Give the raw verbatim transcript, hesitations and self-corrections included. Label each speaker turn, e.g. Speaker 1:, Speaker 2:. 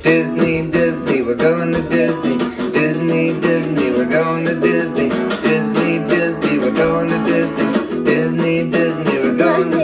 Speaker 1: Disney, Disney, we're going to Disney. Disney, Disney, we're going to Disney. Disney, Disney, we're going to Disney. Disney, Disney, we're going to